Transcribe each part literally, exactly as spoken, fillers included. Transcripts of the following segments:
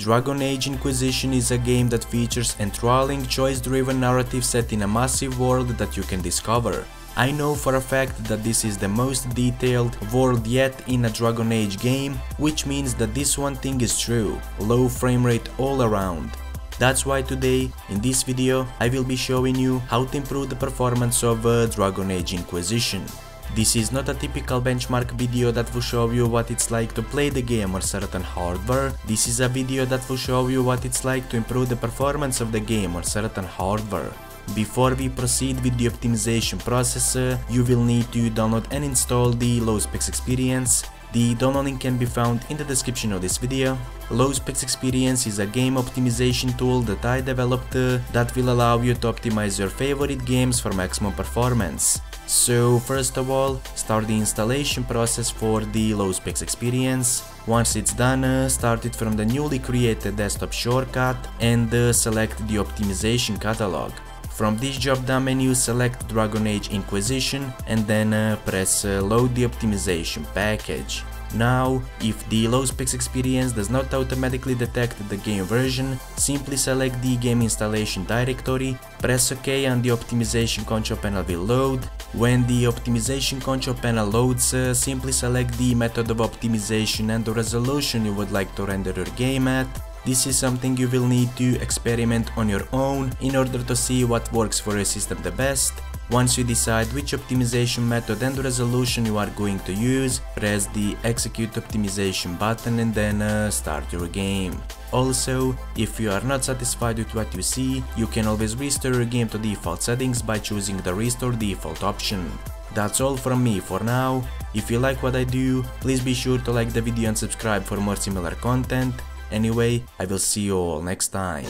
Dragon Age Inquisition is a game that features enthralling, choice-driven narrative set in a massive world that you can discover. I know for a fact that this is the most detailed world yet in a Dragon Age game, which means that this one thing is true: low frame rate all around. That's why today, in this video, I will be showing you how to improve the performance of uh, Dragon Age Inquisition. This is not a typical benchmark video that will show you what it's like to play the game on certain hardware. This is a video that will show you what it's like to improve the performance of the game on certain hardware. Before we proceed with the optimization process, uh, you will need to download and install the Low Specs Experience. The download link can be found in the description of this video. Low Specs Experience is a game optimization tool that I developed uh, that will allow you to optimize your favorite games for maximum performance. So first of all, start the installation process for the Low Specs Experience. Once it's done, uh, start it from the newly created desktop shortcut and uh, select the optimization catalog. From this drop-down menu, select Dragon Age Inquisition and then uh, press uh, Load the optimization package. Now, if the Low Specs Experience does not automatically detect the game version, simply select the game installation directory, press OK and the optimization control panel will load. When the optimization control panel loads, uh, simply select the method of optimization and the resolution you would like to render your game at. This is something you will need to experiment on your own in order to see what works for your system the best. Once you decide which optimization method and resolution you are going to use, press the execute optimization button and then uh, start your game. Also, if you are not satisfied with what you see, you can always restore your game to default settings by choosing the restore default option. That's all from me for now. If you like what I do, please be sure to like the video and subscribe for more similar content. Anyway, I will see you all next time.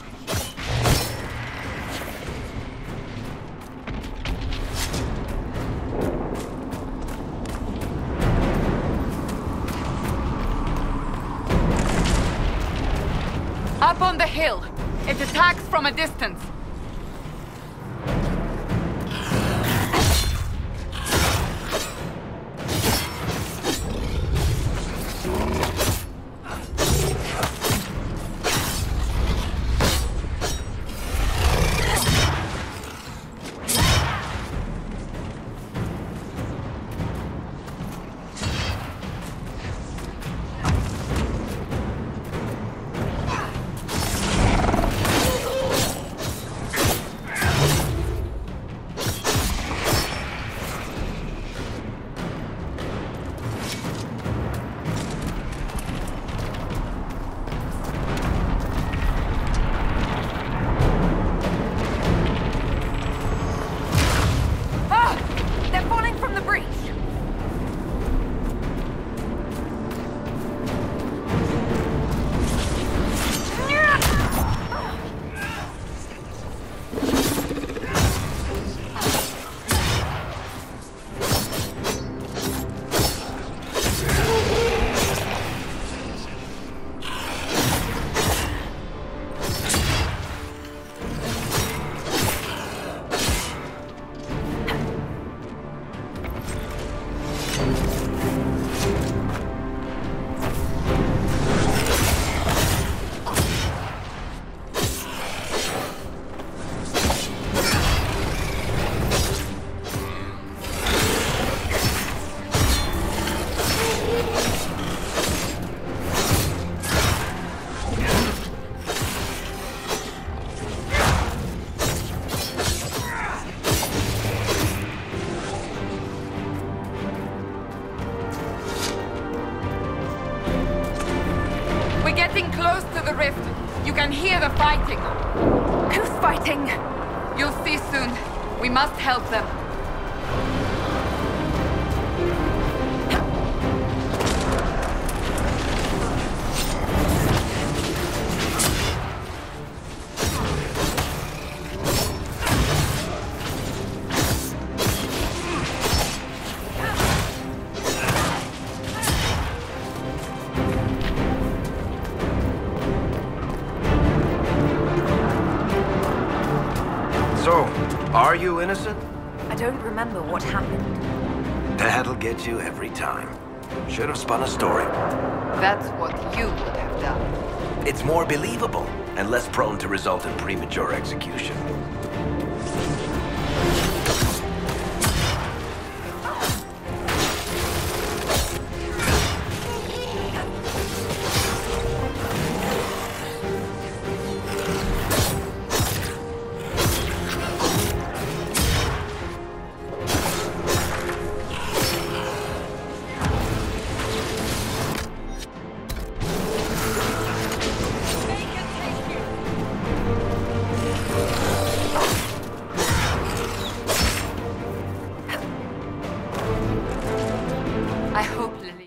Up on the hill. It attacks from a distance. Getting close to the rift. You can hear the fighting. Who's fighting? You'll see soon. We must help them. So, are you innocent? I don't remember what happened. That'll get you every time. Should have spun a story. That's what you would have done. It's more believable and less prone to result in premature execution.